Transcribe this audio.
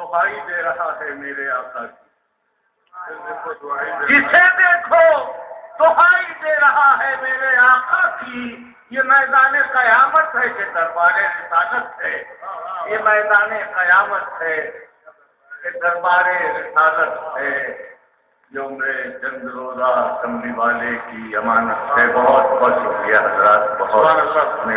दुहाई दे रहा है मेरे आका की। जिसे देखो दुहाई दे रहा है मेरे आका की। ये मैदान कयामत है कि दरबार रिसालत है। ये मैदान कयामत है कि दरबार रिसालत है। जो मेरे चंद रोजा असेंबली वाले की अमानत है। बहुत बहुत शुक्रिया हजरात, बहुत